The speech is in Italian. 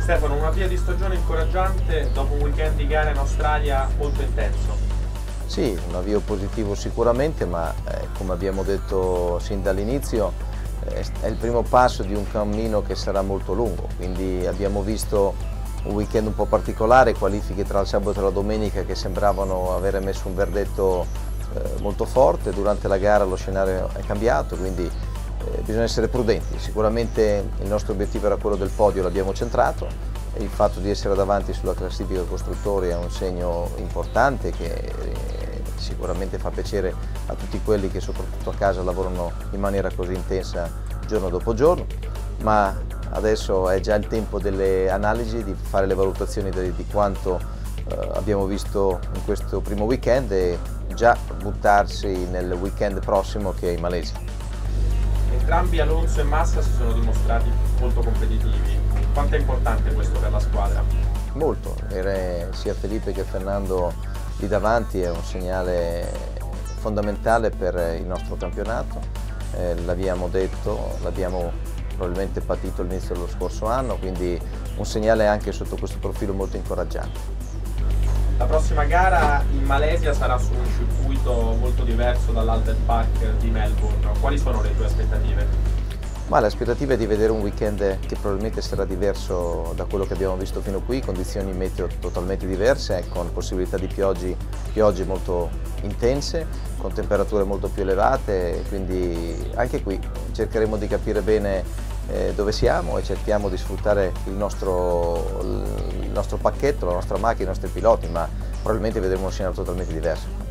Stefano, una via di stagione incoraggiante dopo un weekend di gara in Australia molto intenso. Sì, un avvio positivo sicuramente, ma come abbiamo detto sin dall'inizio è il primo passo di un cammino che sarà molto lungo, quindi abbiamo visto un weekend un po' particolare, qualifiche tra il sabato e la domenica che sembravano avere messo un verdetto molto forte. Durante la gara lo scenario è cambiato, quindi bisogna essere prudenti. Sicuramente il nostro obiettivo era quello del podio, l'abbiamo centrato, e il fatto di essere davanti sulla classifica costruttori è un segno importante che sicuramente fa piacere a tutti quelli che soprattutto a casa lavorano in maniera così intensa giorno dopo giorno, ma adesso è già il tempo delle analisi, di fare le valutazioni di quanto abbiamo visto in questo primo weekend e già buttarsi nel weekend prossimo che è in Malesia. Entrambi Alonso e Massa si sono dimostrati molto competitivi. Quanto è importante questo per la squadra? Molto, avere sia Felipe che Fernando lì davanti è un segnale fondamentale per il nostro campionato. L'abbiamo detto, l'abbiamo probabilmente patito all'inizio dello scorso anno, quindi un segnale anche sotto questo profilo molto incoraggiante. La prossima gara in Malesia sarà su un circuito molto diverso dall'Albert Park di Melbourne. Quali sono le tue aspettative? Ma l'aspettativa è di vedere un weekend che probabilmente sarà diverso da quello che abbiamo visto fino qui, condizioni meteo totalmente diverse, con possibilità di piogge molto intense, con temperature molto più elevate, quindi anche qui cercheremo di capire bene dove siamo e cerchiamo di sfruttare il nostro pacchetto, la nostra macchina, i nostri piloti, ma probabilmente vedremo uno scenario totalmente diverso.